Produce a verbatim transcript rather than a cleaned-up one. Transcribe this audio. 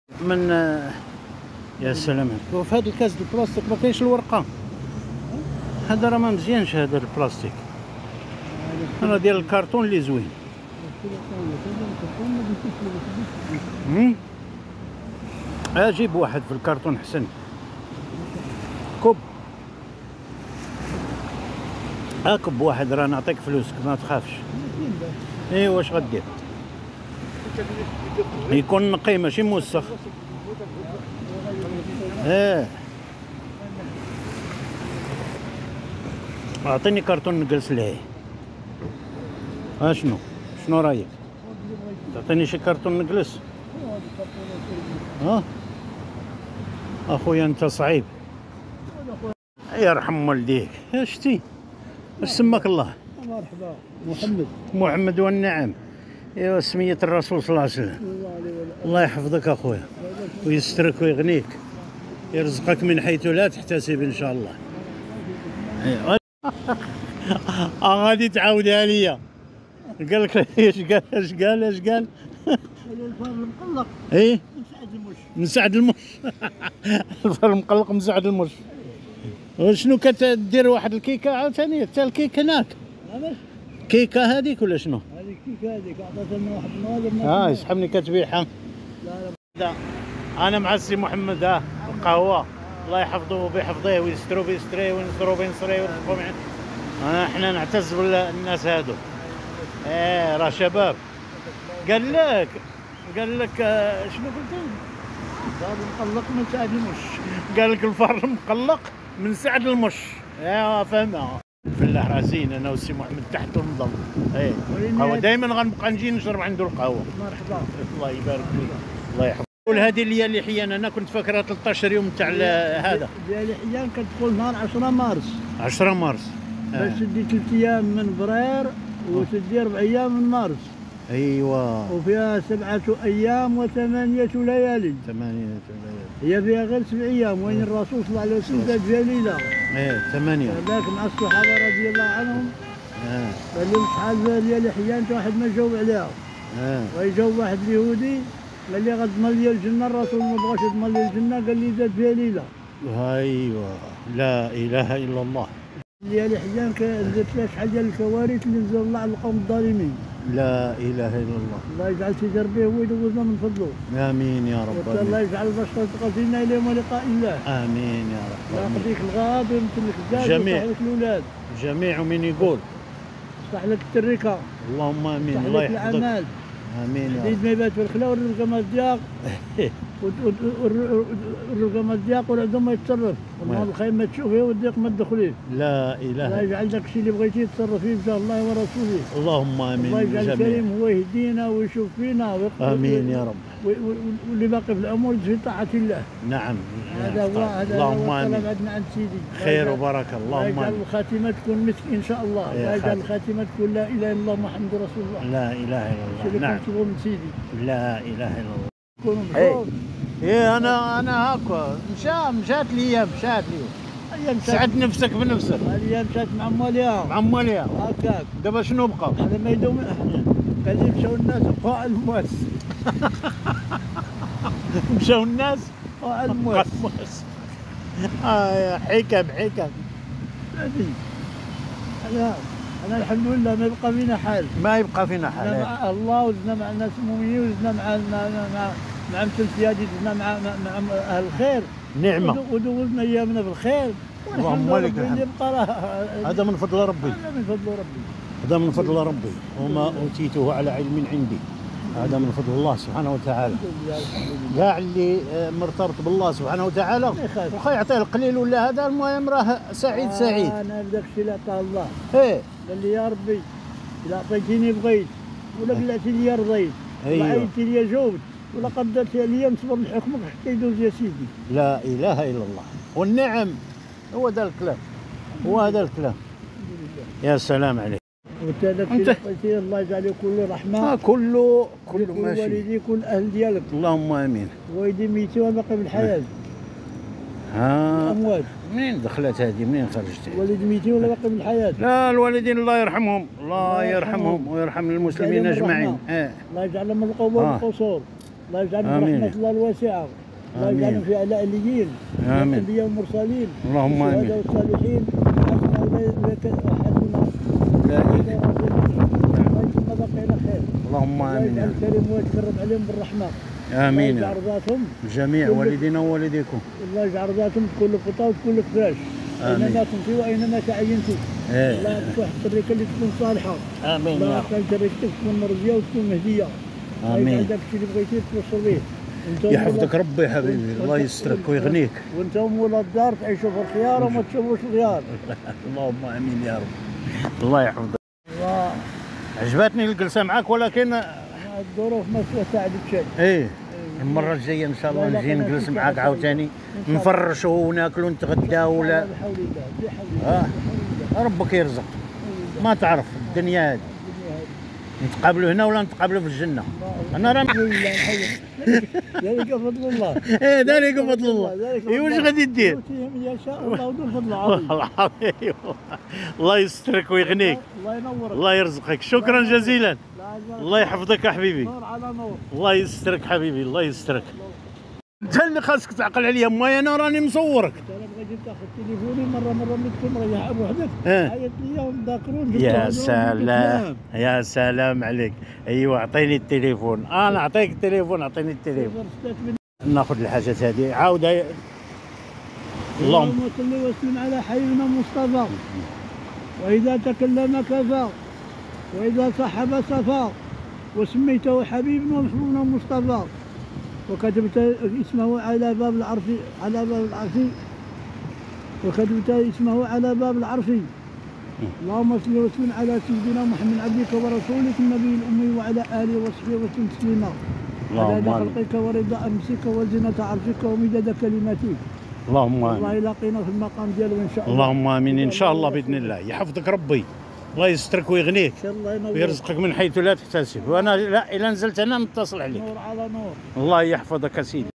من يا سلام. وفي هذا الكاس البلاستيك ما كاينش الورقه، هذا راه ما مزيانش هذا البلاستيك، انا ديال الكرتون اللي زوين. اجيب واحد في الكرتون حسن. كب اكب واحد راه نعطيك فلوسك ما تخافش. ايوا واش غدير؟ يكون نقي ماشي موسخ. اه اعطيني كرتون نجلس ليه. اشنو شنو رايك؟ تعطيني شي كرتون نجلس؟ ها اخويا انت صعيب. يرحم والديك. شتي اش سماك الله؟ مرحبا محمد. محمد والنعم. ايوا سمية الرسول صلى الله عليه وسلم. الله يحفظك اخويا ويسترك ويغنيك، يرزقك من حيث لا تحتسب ان شاء الله. ايوا اه غادي تعاودها ليا. قال لك ايش قال ايش قال ايش قال؟ الفار المقلق ايه مسعد المش. مسعد المش. الفار المقلق مسعد المش. وشنو كتدير واحد الكيكه عاوتاني حتى الكيك هناك؟ علاش؟ كيكه هذيك ولا شنو؟ هذيك الكيكه هذيك عطاتها لنا واحد النهار. اه يسحبني كتبيعها. لا لا انا مع السي محمد. ها القهوه الله يحفظه وبيحفظيه ويسترو بيستريه وينصرو بينصريه ويرزقو معاه. انا احنا نعتز بالناس هادو. ايه راه شباب. قال لك قال لك آه، شنو قلت؟ الفار المقلق من سعد المش. قال لك الفار المقلق من سعد المش. ايوا فهمها. بالله راسين انا والسي محمد تحت المظل. ايه القهوه دائما غنبقى نجي نشرب عنده القهوه. مرحبا الله يبارك فيك الله يحفظك. قول هذه اللي اللي حيان انا كنت فاكرها ثلاثة عشر يوم تاع هذا ديال حيان كتدخل نهار عشرة مارس. عشرة مارس. باش تدي ثلاث ايام من فبراير وتدي اربع ايام من مارس. ايوا وفيها سبعة ايام وثمانية ليالي. ثمانية ليالي. هي فيها غير سبع ايام وين الرسول صلى الله عليه وسلم زاد فيها ليله. ايه ثمانية. هذاك مع الصحابه رضي الله عنهم. اه قال لهم شحال ديال حيان واحد ما جاوب عليها. اه ويجاوب واحد اليهودي قال لي غتضمن لي الجنه، الرسول ما بغاش يضمن لي الجنه قال لي زاد فيها ليله. ايوا لا اله الا الله. ديال حيان نزلت فيها شحال ديال الكوارث اللي نزل الله على القوم الظالمين. لا اله الا الله. الله يجعل سيدي ربي هو يدوزنا من فضله. امين يا رب. الله يجعل البشر تقاتلنا اليوم ولقاء الله. امين يا رب. لا يقضيك الغاب ويمثل لك الزاد جميع. ويصلح لك الاولاد. جميع من يقول يصلح لك التركه. اللهم امين. يصلح الله لك يحفظك. الاعمال. امين يا زيد رب. ما يبات في الخلا والرزق ما الضياق. والرزق ما الضياق والعدم ما يتصرف. والله الخير ما تشوفيه والضيق ما تدخليه. لا اله. الله يجعل داك الشيء اللي بغيتيه تصرف فيه بجاه الله ورسوله. اللهم امين. الله يجعل الكريم هو يهدينا ويشوف فينا. امين يا رب. واللي باقي في الامور في طاعه الله. نعم هذا هو هذا اللهم هو امين. الطلب عندنا عند سيدي. خير وبركه اللهم يجعل امين. الخاتمه تكون مسك ان شاء الله. يا يجعل الخاتمه تكون لا اله الا الله محمد رسول الله. لا اله الا الله. نعم تبغوا من سيدي. لا اله الا الله. كونوا ايه مبسوط. ايه انا انا هاكا مشى مشات لي مشات لي. ايام سعد نفسك بنفسك. الايام مشات مع ماليها. مع ماليها. هكاك. دابا شنو بقى؟ هذا ما يدوم. قال لي مشاو الناس وقاع المواس. مشاو الناس وقاع المواس. اه حكم حكم. هذه انا انا الحمد لله ما يبقى فينا حال. ما يبقى فينا زدنا حال. مع الله وزدنا مع الناس المؤمنين وزدنا مع مع مع مع مثل سيادي زدنا مع مع مع اهل الخير. نعمه. ودوزنا ايامنا بالخير. اللهم لك الحمد لله. يبقى هذا من فضل ربي. هذا من فضل ربي. هذا من فضل ربي وما اوتيته على علم عندي. هذا من فضل الله سبحانه وتعالى. كاع اللي مرتبط بالله سبحانه وتعالى واخا يعطيه القليل ولا هذا المهم راه سعيد سعيد. آه انا بداك الشيء اللي عطاه الله. ايه قال لي يا ربي الا عطيتيني بغيت ولا بلعتي لي رضيت. أيوه. ولا عينتي لي جاوبت ولا قدرتي عليا نصبر لحكمك حتى يدوز يا سيدي. لا اله الا الله. والنعم هو ذا الكلام. هو هذا الكلام. يا سلام عليك. وانت هذاك الشيء اللي عطيتيه الله يجعله كله رحمه. آه كله كله ماشي. والديك والاهل ديالك. اللهم امين. والدي ميتين وباقي بالحياه. ها الاموات. منين دخلت هذه؟ منين خرجت؟ والدي ميتين ولا باقي بالحياه. لا الوالدين الله يرحمهم. الله يرحمهم ويرحم المسلمين اجمعين. اه الله يجعلهم من القبور والقصور. الله يجعلهم آمين. برحمة الله الواسعة، الله آمين. يجعلهم في أعلى الإليين، آمين. الأنبياء والمرسلين، اللهم آمين. والشهداء والصالحين، حسن أولئك حسن أولئك. الله يجعل بقينا خير. اللهم الله آمين. يجعل الكريم ويتكرم عليهم بالرحمة. آمين. الله يجعل رضاتهم جميع كل- والدينا ووالديكم. الله يجعل رضاتهم تكون لك فطا وتكون لك فراش. آمين. أينما كنتي وأينما تعينتي. إيه. الله يعطيك واحد التركة اللي تكون صالحة. آمين الله يا يعطيك تركتك تكون مرضية وتكون مهدية. الله آمين. يجعل داك الشيء اللي بغيتي توصل به. وأنت يحفظك ولا- ربي حبيبي، وأنت- الله يسترك ويغنيك. وانت ولا الدار تعيشوا في الخيار وما تشوفوش الغيار. اللهم امين يا رب. الله يحفظك. الله عجبتني الجلسه معك، ولكن الظروف ما ساعدت شيء. ايه المره الجايه ان شاء الله لا، لا، نجي أنا نجلس في معاك ساعة عاوتاني، إن شاء الله. نفرشوا وناكلوا ونتغداو ولا بحول الله بحول الله آه. بحول الله. ربك يرزق. بحول الله. ما تعرف الدنيا هذه، الدنيا هذه. نتقابلوا هنا ولا نتقابلوا في الجنه. انا راه بحول الله الحي. ذلك فضل الله. ايه ذلك فضل الله. ايه واش غادي دير؟ يؤتيه من يشاء الله ذو الفضل العظيم. والله العظيم. الله يسترك ويغنيك، الله ينورك. الله يرزقك. شكرا جزيلا، لا عزوك. الله يحفظك يا حبيبي. نور على نور. الله يسترك حبيبي، الله يسترك. انت اللي خاصك تعقل عليا، ما انا راني مصورك. انا بغيت تاخذ تليفوني مره مره ملي تكون مريح بوحدك اه. عيط ليا ونذاكرون يا سلام يا سلام عليك. ايوا اعطيني التليفون، انا نعطيك التليفون، اعطيني التليفون. ناخذ الحاجات هذه عاود. هاي- اللهم اللهم صل وسلم على حبيبنا مصطفى، واذا تكلم كفى، واذا صحب صفى، وسميته حبيبنا ومحبوبنا مصطفى، وكتبت اسمه على باب العرش، على باب العرش، وكتبت اسمه على باب العرش. اللهم صل وسلم على سيدنا محمد عبدك ورسولك النبي الامي وعلى اله وصحبه وسلم تسليما. على اللهم آمين. خلقك ورضا امسك وزنة عرشك ومداد كلماتك. اللهم الله امين. يلاقينا في المقام ديالو ان شاء الله. اللهم امين ان شاء الله باذن الله. يحفظك ربي، الله يسترك ويغنيك ان شاء الله ينور. ويرزقك من حيث لا تحتسب. وانا لا الا نزلت انا نتصل عليك. نور على نور. الله يحفظك يا سيدي.